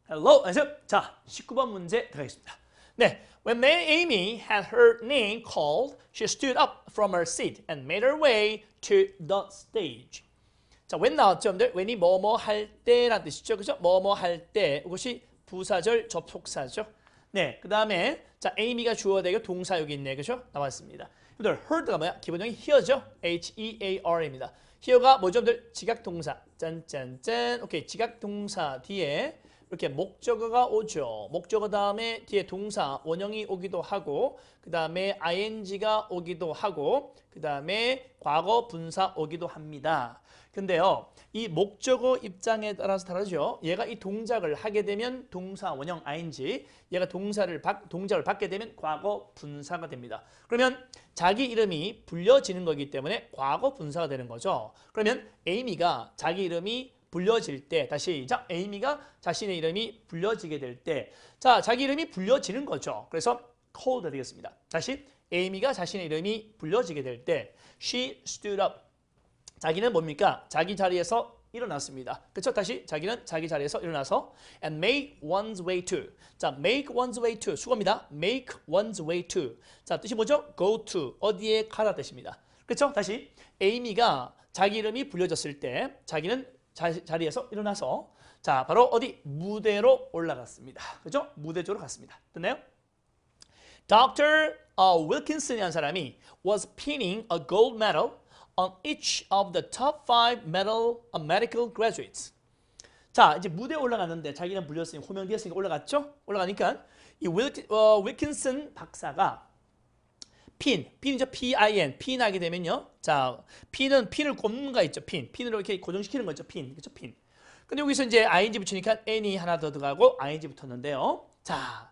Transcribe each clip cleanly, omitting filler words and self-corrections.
Hello. 자, 19번 문제 들어가겠습니다. 네, when Amy had her name called, she stood up from her seat and made her way to the stage. 자, when 나왔죠, 여러분들? when이 뭐뭐 할 때라는 뜻이죠, 그죠? 뭐뭐 할 때, 이것이 부사절 접속사죠. 네, 그 다음에 자, Amy가 주어야 되고 동사 여기 있네, 그죠? 나왔습니다. 여러분들, heard가 뭐야? 기본적인 hear죠? H-E-A-R입니다. hear가 뭐죠, 여러분들? 지각동사. 짠짠짠. 오케이, 지각동사 뒤에 이렇게 목적어가 오죠. 목적어 다음에 뒤에 동사 원형이 오기도 하고, 그 다음에 ing가 오기도 하고, 그 다음에 과거 분사 오기도 합니다. 근데요, 이 목적어 입장에 따라서 다르죠. 얘가 이 동작을 하게 되면 동사 원형 ing, 얘가 동작을 받게 되면 과거 분사가 됩니다. 그러면 자기 이름이 불려지는 거기 때문에 과거 분사가 되는 거죠. 그러면 에이미가 자기 이름이 불려질 때, 다시 시작. 에이미가 자신의 이름이 불려지게 될 때, 자, 자기 이름이 불려지는 거죠. 그래서 called 되겠습니다. 다시 에이미가 자신의 이름이 불려지게 될 때, she stood up. 자기는 뭡니까? 자기 자리에서 일어났습니다. 그렇죠? 다시 자기는 자기 자리에서 일어나서 and make one's way to. 자, make one's way to. 수고입니다. make one's way to. 자, 뜻이 뭐죠? go to. 어디에 가다 뜻입니다. 그렇죠? 다시 에이미가 자기 이름이 불려졌을 때 자기는 자리에서 일어나서 자, 바로 어디? 무대로 올라갔습니다. 그렇죠? 무대 쪽으로 갔습니다. 됐나요? Dr. Wilkinson이라는 사람이 was pinning a gold medal on each of the top 5 medical graduates. 자, 이제 무대에 올라갔는데 자기는 불렸으니 호명되었으니까 올라갔죠? 올라가니까 이 윌킨슨 박사가 핀이죠. P-I-N. 핀 하게 되면요. 자, 핀은 핀을 꼽는 거 있죠. 핀으로 이렇게 고정시키는 거죠. 그렇죠? 핀. 근데 여기서 이제 ing 붙이니까 n이 하나 더 들어가고 ing 붙었는데요. 자,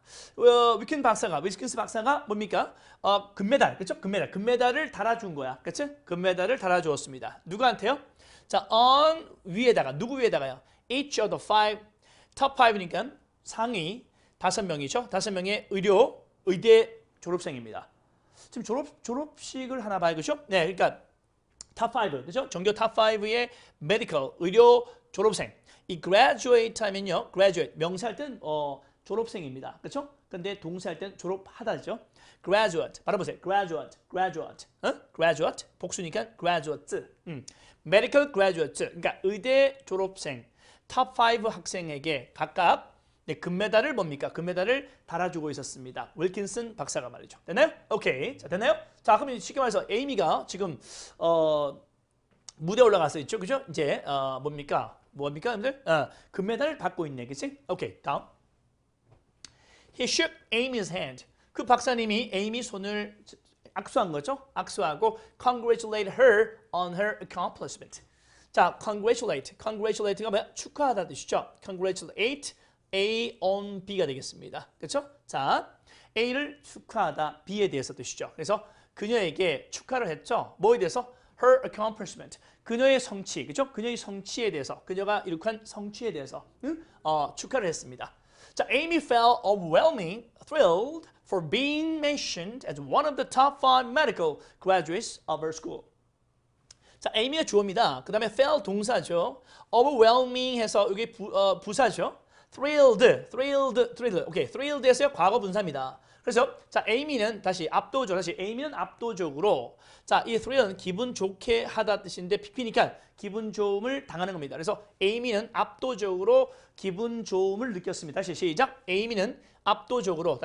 윌킨스 박사가 뭡니까? 금메달, 그렇죠? 금메달을 달아준 거야, 그렇죠? 금메달을 달아주었습니다. 누구한테요? 자, on 위에다가 누구 위에다가요? Each of the five, top 5니까 상위 5명이죠. 5명의 의대 졸업생입니다. 지금 졸업식을 하나 봐요, 그렇죠? 네, 그러니까 top 5, 그렇죠? 전교 top 5의 medical 의료 졸업생. 이 graduate 하면요, graduate 명사할 땐 졸업생입니다. 그렇죠? 근데 동사할 땐 졸업하다죠. graduate. 바로 보세요. graduate. graduate. 복수니까 graduates. medical graduates. 그러니까 의대 졸업생. top 5 학생에게 각각 금메달을 뭡니까? 금메달을 달아주고 있었습니다. 윌킨슨 박사가 말이죠. 됐나요? 오케이. 자, 됐나요? 자, 그럼 쉽게 말해서 에이미가 지금 무대에 올라가서 있죠. 그죠? 이제 뭡니까, 여러분들? 금메달을 받고 있네. 그치? 오케이. 다음. He shook Amy's hand. 그 박사님이 에이미 손을 악수한 거죠. 악수하고 congratulate her on her accomplishment. 자, congratulate가 뭐야? 축하하다 뜻이죠. congratulate A on B가 되겠습니다. 그렇죠? 자, A를 축하하다 B에 대해서 뜻이죠. 그래서 그녀에게 축하를 했죠. 뭐에 대해서? Her accomplishment. 그녀의 성취, 그렇죠? 그녀의 성취에 대해서, 그녀가 이룩한 성취에 대해서 축하를 했습니다. 자, Amy felt overwhelming thrilled for being mentioned as one of the top 5 medical graduates of her school. 자, Amy가 주어입니다. 그 다음에 felt 동사죠. overwhelming 해서 이게 부사죠. thrilled. 오케이, thrilled 해서요, 과거 분사입니다. 그래서 자, Amy는 Amy는 압도적으로 자, 이 thrill은 기분 좋게 하다 뜻인데 PP니까 기분 좋음을 당하는 겁니다. 그래서 Amy는 압도적으로 기분 좋음을 느꼈습니다. 다시 시작. Amy는 압도적으로,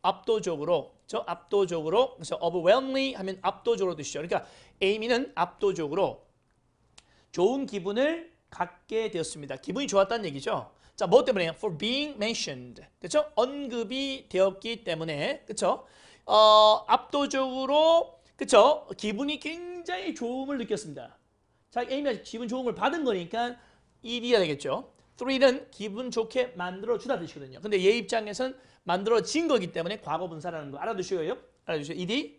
그래서 overwhelmingly 하면 압도적으로 뜻이죠. 그러니까 Amy는 압도적으로 좋은 기분을 갖게 되었습니다. 기분이 좋았다는 얘기죠. 자, 뭐 때문에요? For being mentioned. 그렇죠? 언급이 되었기 때문에, 그렇죠? 압도적으로, 그렇죠? 기분이 굉장히 좋음을 느꼈습니다. 자, 에이미가 기분 좋은 걸 받은 거니까 ED가 되겠죠. three는 기분 좋게 만들어주다 뜻이거든요. 근데 얘 입장에서는 만들어진 거기 때문에 과거 분사라는 거 알아두시고요. ED.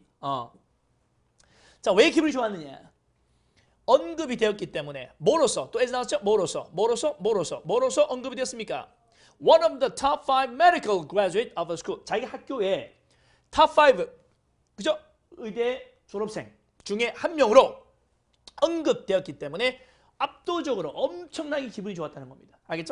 자, 왜 기분이 좋았느냐? 언급이 되었기 때문에. 뭐로서? 또 에서 나왔죠? 뭐로서 언급이 되었습니까? One of the top 5 medical graduate of a school. 자기 학교에 top 5, 그죠? 의대 졸업생 중에 한 명으로 언급되었기 때문에 압도적으로 엄청나게 기분이 좋았다는 겁니다. 알겠죠?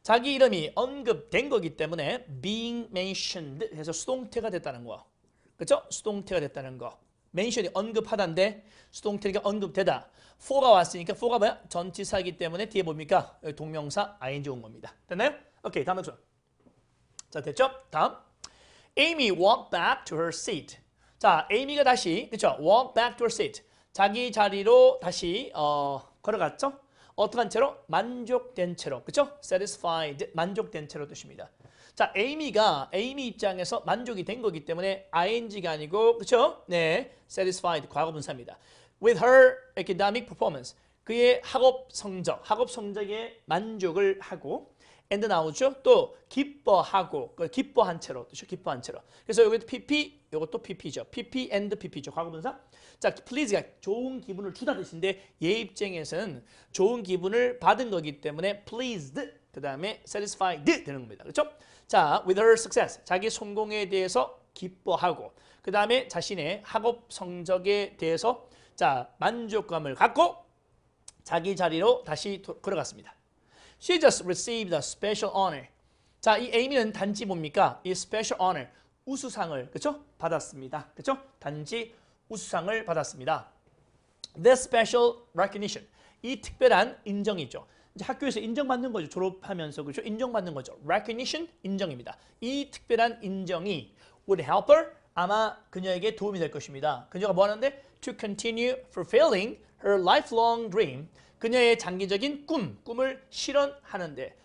자기 이름이 언급된 거기 때문에 being mentioned 해서 수동태가 됐다는 거. 그렇죠? 수동태가 됐다는 거. mention이 언급하다인데 수동태가 언급되다. for가 왔으니까 for가 뭐야? 전치사이기 때문에 뒤에 뭡니까? 여기 동명사 ing 온 겁니다. 됐나요? 오케이, 다음 엑션. 자, 됐죠? 다음. Amy walked back to her seat. 자, 에이미가 다시 그렇죠? walk back to her seat. 자기 자리로 다시 걸어갔죠? 어떠한 채로? 만족된 채로. 그렇죠? satisfied, 만족된 채로 뜻입니다. 자, 에이미 입장에서 만족이 된 거기 때문에 ing가 아니고 그렇죠? 네, satisfied 과거분사입니다. With her academic performance. 그의 학업 성적에 만족을 하고 and 나오죠. 또 기뻐하고, 기뻐한 채로 뜻이죠. 기뻐한 채로. 그래서 여기도 PP, 이것도 PP죠. PP and PP죠. 과거분사. 자, please가 좋은 기분을 주다 뜻인데 얘 입장에서는 좋은 기분을 받은 거기 때문에 pleased, 그 다음에 satisfied 되는 겁니다. 그렇죠? 자, with her success, 자기 성공에 대해서 기뻐하고, 그 다음에 자신의 학업 성적에 대해서 자, 만족감을 갖고 자기 자리로 다시 걸어갔습니다. She just received a special honor. 자, 이 에이미는 단지 뭡니까? 이 special honor, 우수상을, 그렇죠? 받았습니다. 그렇죠? 단지 우수상을 받았습니다. This special recognition, 이 특별한 인정이죠. 이제 학교에서 인정받는 거죠. 졸업하면서, 그렇죠? 인정받는 거죠. recognition, 인정입니다. 이 특별한 인정이 would help her, 아마 그녀에게 도움이 될 것입니다. 그녀가 뭐 하는데? To continue fulfilling her lifelong dream. 그녀의 장기적인 꿈을 실현하는데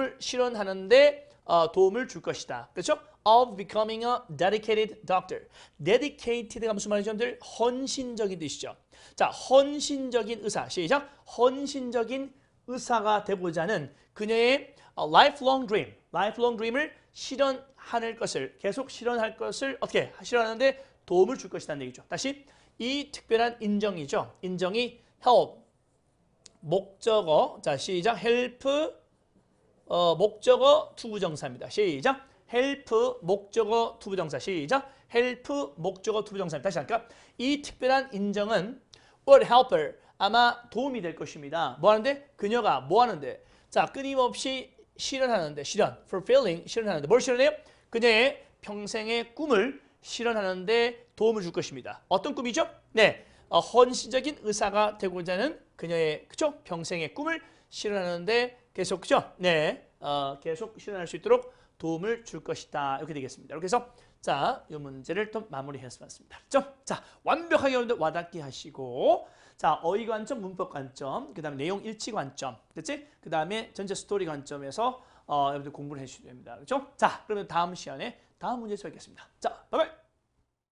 도움을 줄 것이다. 그렇죠? Of becoming a dedicated doctor. Dedicated가 무슨 말이죠? 여러분들? 헌신적인 뜻이죠. 자, 헌신적인 의사. 시작. 헌신적인 의사가 되고자 하는 그녀의 lifelong dream을 실현할 것을, 계속 실현할 것을 어떻게 실현하는데 도움을 줄 것이라는 얘기죠. 다시, 이 특별한 인정이죠. 인정이 help, 목적어, 자 시작, help, 목적어 투부정사입니다. 시작, help, 목적어 투부정사. 시작, help, 목적어 투부정사입니다. 다시 할까? 이 특별한 인정은 would help her, 아마 도움이 될 것입니다. 뭐 하는데? 그녀가 뭐 하는데? 자, 끊임없이 실현하는데, fulfilling, 실현하는데, 뭘 실현해요? 그녀의 평생의 꿈을 실현하는데 도움을 줄 것입니다. 어떤 꿈이죠? 네, 헌신적인 의사가 되고자 하는 그녀의, 그쵸? 평생의 꿈을 실현하는데 계속, 그죠? 네, 계속 실현할 수 있도록 도움을 줄 것이다. 이렇게 되겠습니다. 이렇게 해서 자, 이 문제를 또 마무리했으면 좋겠습니다. 그죠? 자, 완벽하게 여러분들 와닿게 하시고, 자, 어휘 관점, 문법 관점, 그 다음에 내용 일치 관점, 그렇지? 그 다음에 전체 스토리 관점에서 여러분들 공부를 해주셔야 됩니다. 그렇죠? 자, 그러면 다음 시간에 다음 문제에서 뵙겠습니다. 자, 바이바이!